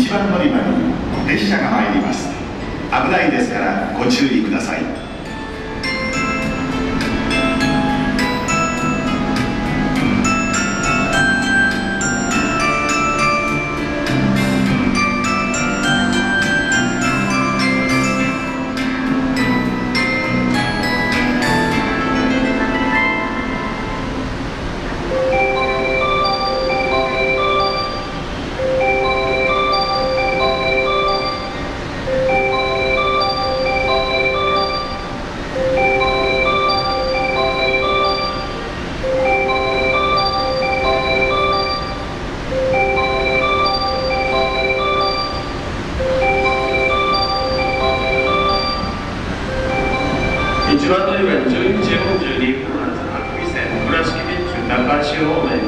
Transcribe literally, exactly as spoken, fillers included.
ちばん乗り場に列車が参ります。危ないですからご注意ください。 いちばん乗り場にじゅういちじよんじゅうにふん発白尾線倉敷備中高橋方面